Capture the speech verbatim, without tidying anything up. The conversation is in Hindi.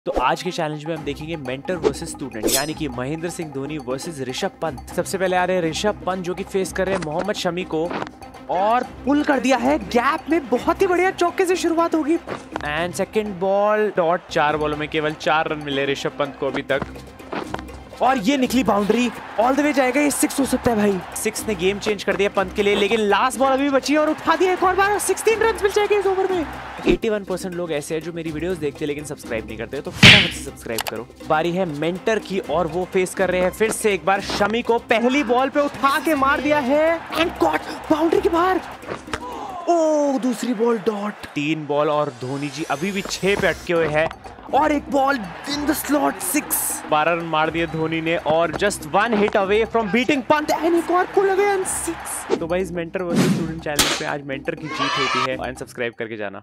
तो आज के चैलेंज में हम देखेंगे मेंटर वर्सेस स्टूडेंट, यानी कि महेंद्र सिंह धोनी वर्सेस ऋषभ पंत। सबसे पहले आ रहे हैं ऋषभ पंत जो कि फेस कर रहे हैं मोहम्मद शमी को, और पुल कर दिया है गैप में। बहुत ही बढ़िया चौके से शुरुआत होगी। And second ball dot. चार बॉलों में केवल चार रन मिले ऋषभ पंत को अभी तक, और ये निकली बाउंड्री। ऑल द वे जाएगा, ये सिक्स हो सकता है भाई। सिक्स ने गेम चेंज कर दिया पंत के लिए, लेकिन लास्ट बॉल अभी बची है और उठा दिया एक और बार। सोलह रन मिल जाएंगे इस ओवर में। इक्यासी परसेंट लोग ऐसे हैं जो मेरी वीडियोस देखते हैं लेकिन सब्सक्राइब नहीं करते, तो फटाफट से सब्सक्राइब करो। बारी है मेंटर की और वो फेस कर रहे हैं फिर से एक बार शमी को। पहली बॉल पे उठा के मार दिया है एंड कॉट, बाउंड्री के बाहर। ओ, दूसरी बॉल डॉट। तीन बॉल और धोनी जी अभी भी छह पे अटके हुए हैं, और एक ball in the slot, six. बारह रन मार दिए धोनी ने, और just one hit away from beating Pant and एक और पुल अवे एंड सिक्स। तो भाई इस मेंटर वर्सेस स्टूडेंट चैलेंज में आज मेंटर की जीत होती है। एंड सब्सक्राइब करके जाना।